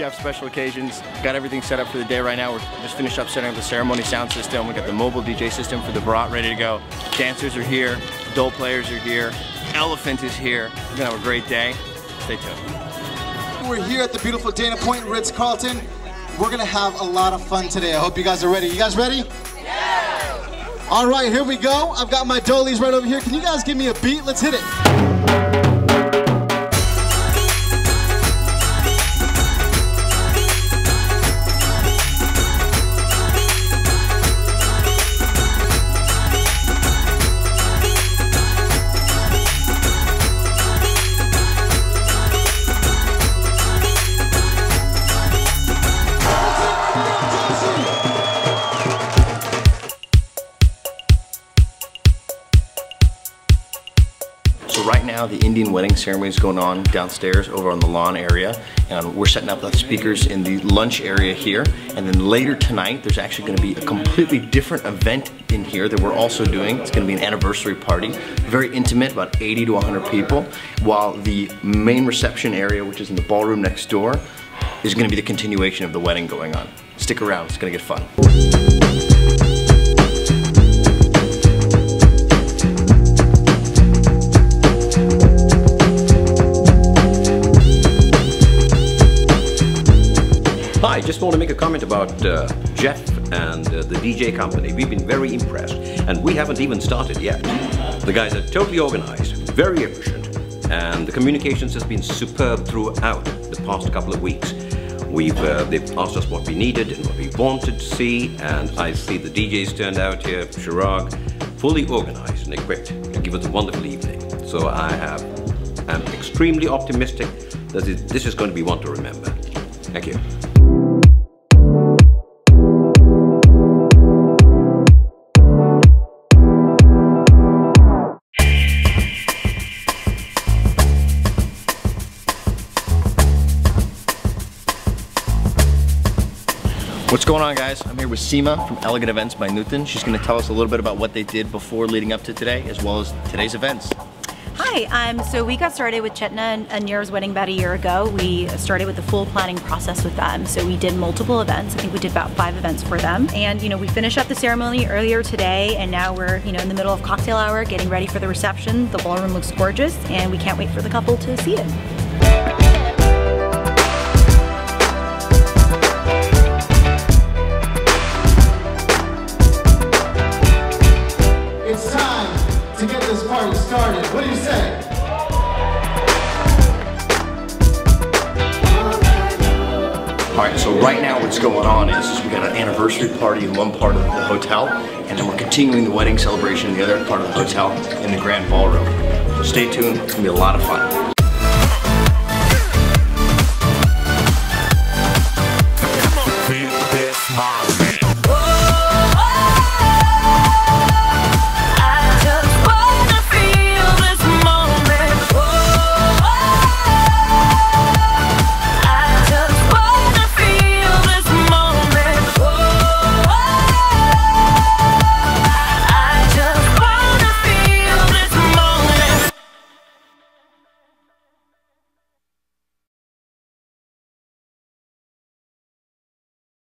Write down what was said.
have special occasions. Got everything set up for the day right now. We're just finished up setting up the ceremony sound system. We got the mobile DJ system for the BARAAT ready to go. Dancers are here, dole players are here, elephant is here. We're gonna have a great day. Stay tuned. We're here at the beautiful Dana Point Ritz Carlton. We're gonna have a lot of fun today. I hope you guys are ready. You guys ready? Yeah! All right, here we go. I've got my dolies right over here. Can you guys give me a beat? Let's hit it. So right now the Indian wedding ceremony is going on downstairs over on the lawn area, and we're setting up the speakers in the lunch area here. And then later tonight there's actually going to be a completely different event in here that we're also doing. It's going to be an anniversary party, very intimate, about 80 to 100 people, while the main reception area, which is in the ballroom next door, is going to be the continuation of the wedding going on. Stick around, it's going to get fun. I just want to make a comment about Jeff and the DJ company. We've been very impressed, and we haven't even started yet. The guys are totally organized, very efficient, and the communications has been superb throughout the past couple of weeks. They've asked us what we needed and what we wanted to see, and I see the DJs turned out here, Chirag, fully organized and equipped to give us a wonderful evening. So I'm extremely optimistic that this is going to be one to remember. Thank you. What's going on, guys? I'm here with Seema from Elegant Events by Nutan. She's going to tell us a little bit about what they did before leading up to today, as well as today's events. Hi, so we got started with Chetna and Nira's wedding about a year ago. We started with the full planning process with them. So we did multiple events. I think we did about 5 events for them. And we finished up the ceremony earlier today, and now we're in the middle of cocktail hour, getting ready for the reception. The ballroom looks gorgeous, and we can't wait for the couple to see it. It's time to get this party started. What do you say? Alright, so right now what's going on is we got an anniversary party in one part of the hotel, and then we're continuing the wedding celebration in the other part of the hotel in the grand ballroom. So stay tuned, it's going to be a lot of fun.